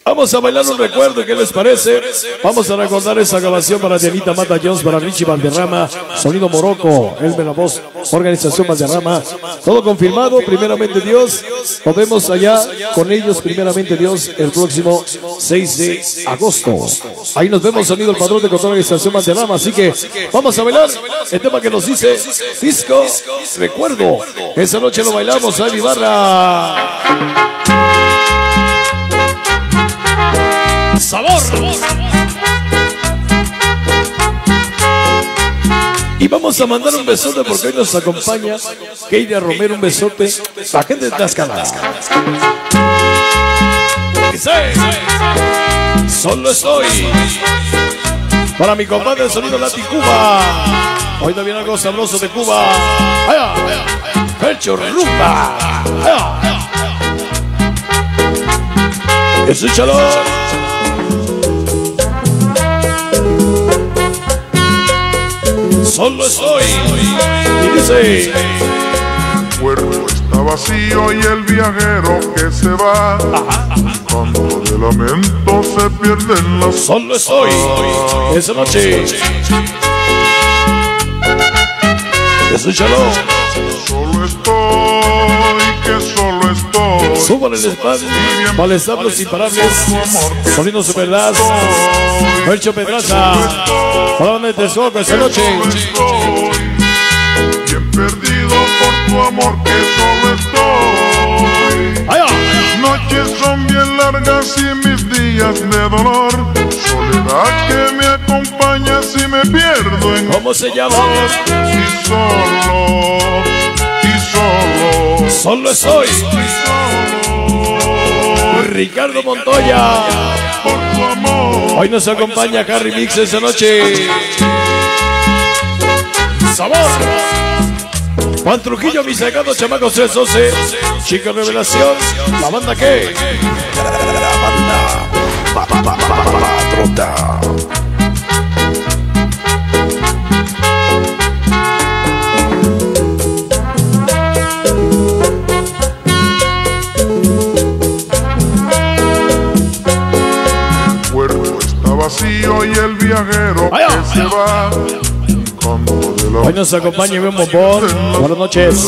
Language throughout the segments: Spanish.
Vamos a bailar un recuerdo, ¿qué les parece? Vamos a recordar esa grabación para Dianita Mata Jones, para Richie Valderrama, Sonido Morocco, Elmer La Voz, Organización Valderrama. Todo confirmado, primeramente Dios. Nos vemos allá con ellos, primeramente Dios, el próximo 6 de agosto. Ahí nos vemos, Sonido El Padrón de Control Organización Valderrama. Así que vamos a bailar el tema que nos dice Disco Recuerdo. Esa noche lo bailamos a Ibarra. Sabor. Y vamos a mandar un besote porque hoy nos acompaña Keira Romero, un besote. La gente de Tlaxcala. Dice, solo estoy para mi compadre del Sonido Lati Cuba. Hoy también algo sabroso de Cuba. ¡Allá! Pecho rumba. ¡Allá! Escúchalo. Solo estoy. Y dice: el puerto está vacío y el viajero que se va. Tanto de lamento se pierden las. Solo estoy. Esa noche. Escúchalo. Solo estoy, que solo estoy. Suban el espacio para estar los imparables. Sonido Super Das. Percho Pedraza. ¿Para dónde te soco esta noche? Bien perdido por tu amor, que solo estoy. ¡Allá! Noches son bien largas y mis días de dolor. Soledad que me acompaña si me pierdo en. ¿Cómo se llama? Y solo. Solo estoy. Ricardo Montoya. Por tu amor. Hoy nos acompaña Harry Mix esa noche. Sabor. Juan Trujillo, mis sacados chamacos 312. Chica Revelación. La banda que. La banda Patrota. Vacío y el viajero que se va. Hoy nos acompaña Iván Bombón. Buenas noches.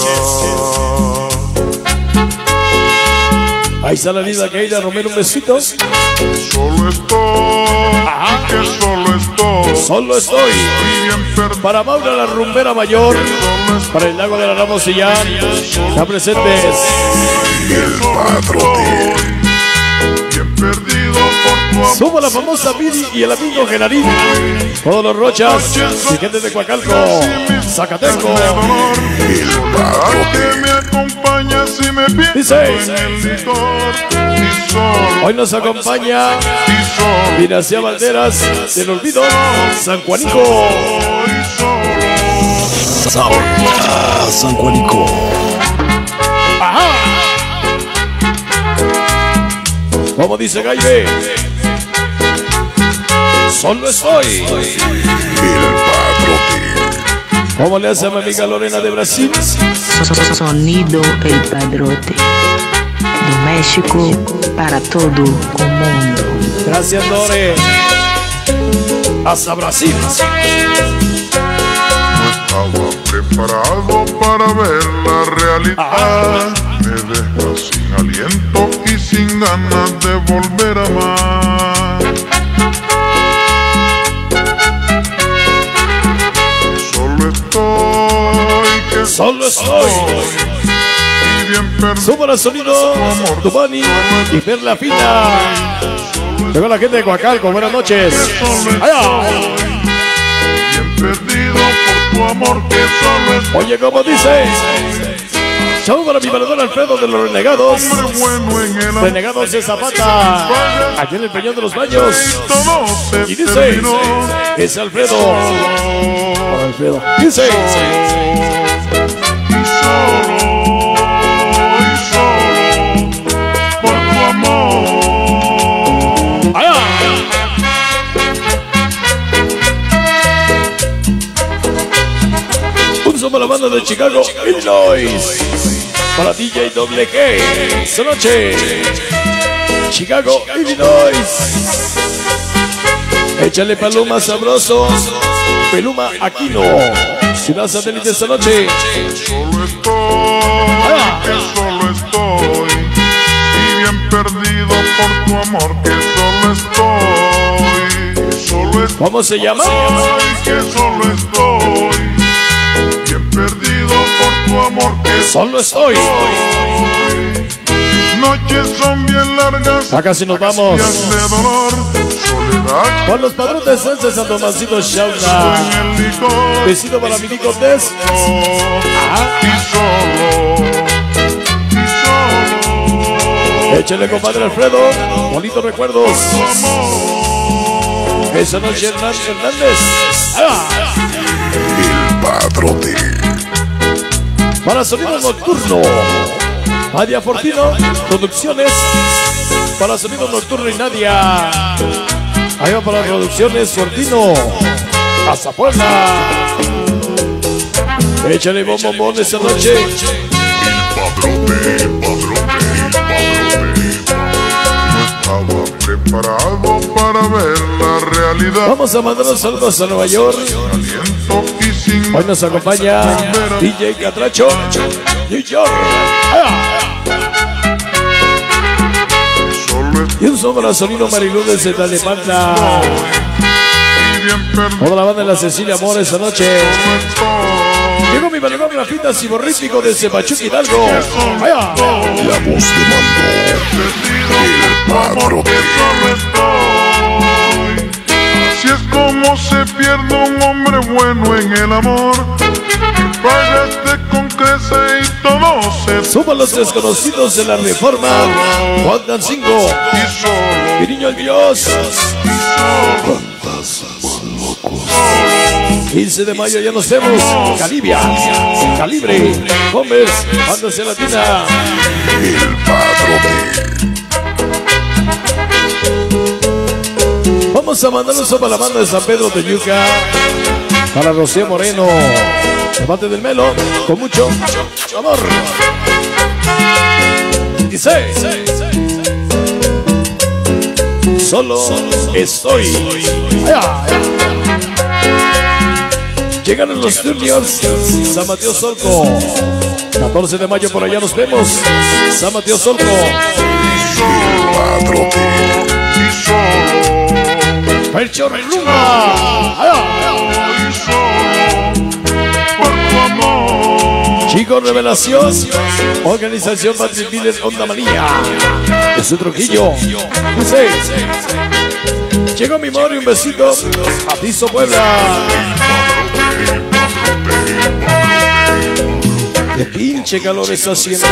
Ahí está la linda Keira Romero, un besito. Solo estoy. Ajá. Que solo estoy. Solo estoy. Para Maura la rumbera mayor. Para el lago de la Ramos y ya. Ya presentes. El Patrote. Bien perdido por tu amor. Subo la famosa Viri y el amigo Genarín. Todos los Rochas y gente de Coacalco, Zacateco. El Patrote. Que me acompaña si me pierdo Dice: en el licor. Y solo. hoy nos acompaña Y solo. Dinasia Valderas del Olvido, San Juanico. Sabor San Juanico. Ajá. Como dice Gaibe, solo estoy. El Patrote. ¿Cómo le hace a mi amiga Lorena de Brasil? Sonido El Padrote. Do México para todo o mundo. Gracias, Lore. Hasta Brasil. No estaba preparado para ver la realidad. Me deja sin aliento y sin ganas de volver a amar. Solo estoy, que Solo estoy. y bien perdido. Subo el sonido, Dubani y Perla Fina. Llegó la gente de Coacalco, buenas noches. Allá. Bien perdido por tu amor, que solo estoy. Oye, como dice, chau para mi valedor Alfredo de los Renegados. Hombre bueno en el amor. Renegados de Zapata, aquí en el Peñón de los Baños. Todo se Y dice, terminó. es Alfredo. Por Alfredo. Dice, Y solo por tu amor. allá. Un saludo a la banda de Chicago, Illinois. Para DJ Doble G. Esta noche. Chicago, Illinois. Échale Paloma Sabroso, Peluma Aquino, Ciudad Satélite esta noche. Solo estoy, y bien perdido por tu amor, que solo estoy. ¿Cómo se llama? Que solo estoy, bien perdido por tu amor, que Solo estoy. noches son bien largas, Acá sí nos vamos. días de dolor, soledad. Con los padrones de San Tomasito Shauna. En el licor, Besito para mi Nico Tess. y solo. Échale, compadre Alfredo. Bonitos recuerdos. Esa noche Hernández. El Padrote. Para sonido nocturno. Nadia Fortino. Producciones. Para sonido nocturno y Nadia. Ahí va para producciones Fortino. Hasta Puebla. Échale bombón esa noche. Estaba preparado para ver la realidad. Vamos a mandar los saludos a Nueva York. Aliento y sin Hoy nos acompaña DJ Catracho, New York. solo Y un sobra sonido Marilú desde Talepanta. estoy bien perdido. Toda la banda de la Cecilia Amor esta noche. Estoy Llegó mi balcón grafita ciborrífico desde Pachuca Hidalgo. Vaya. La voz de mando. El Padrote. solo estoy. Si es como se pierde un hombre bueno en el amor, pagaste con crece y todo se Somos los desconocidos de la Reforma. Juan Dancingo. y solo. Mi niño el Dios. 15 de mayo ya nos vemos. Calibia, Calibre, Gómez, Banda Latina. El Padrote. Vamos a mandar un sopa a la banda de San Pedro de Yuca. Para Rocío Moreno. Levante del Melo. Con mucho amor. Dice. Solo estoy. Llegaron los Juniors. San Mateo Solco. 14 de mayo por allá nos vemos. San Mateo Solco. El Padrote. Y solo. Percho Rumba. Y solo. Por tu amor. Chicos Revelación. Organización Patrick Miller Onda Manía. Es un Trujillo. Dice. Llegó mi amor y un besito. Aviso Puebla. Qué pinche calor está haciendo.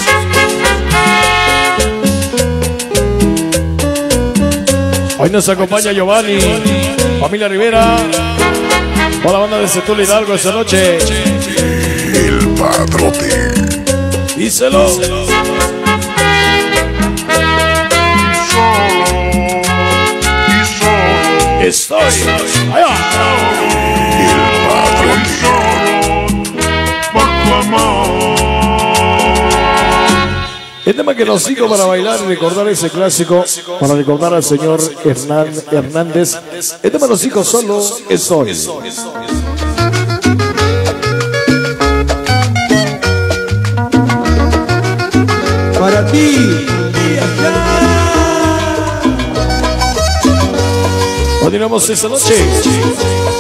Hoy nos acompaña Giovanni, familia Rivera, con la banda de Setúbal Hidalgo esta noche. El Padrote. Díselo. Estoy. Allá. El Padrote. Por tu amor. El tema que nos sigo para bailar y recordar ese clásico, para recordar al señor Hernández. El tema nos sigo solo estoy. Para ti. Continuamos esta noche.